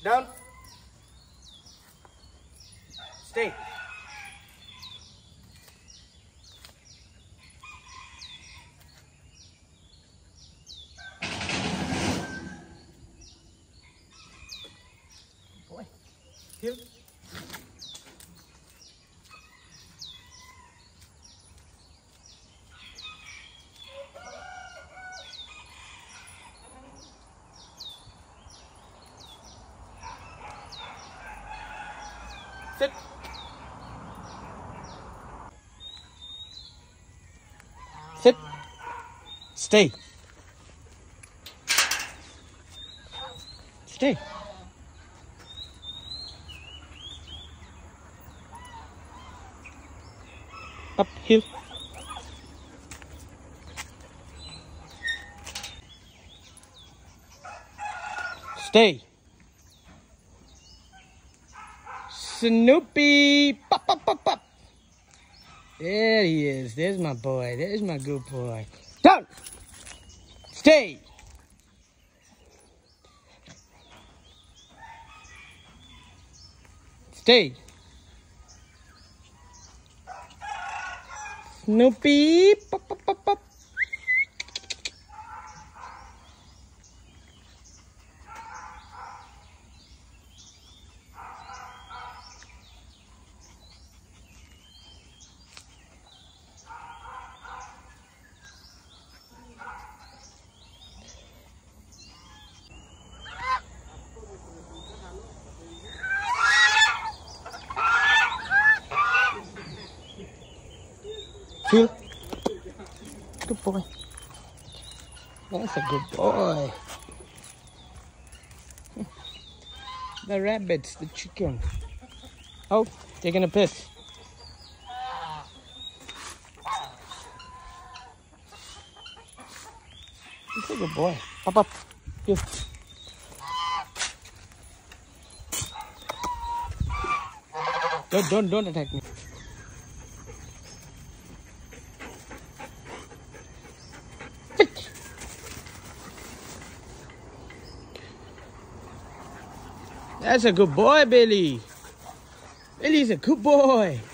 Down. Stay. Boy. Heel. Sit. Sit. Stay. Stay. Up, heel. Stay. Snoopy. Pop, pop, pop, pop. There he is. There's my boy. There's my good boy. Down. Stay. Stay. Snoopy. Pop, pop, pop, pop. Feel. Good boy. That's a good boy. The rabbits, the chicken. Oh, taking a piss. He's a good boy. Up, up. Here. Don't attack me. That's a good boy, Billy. Billy's a good boy.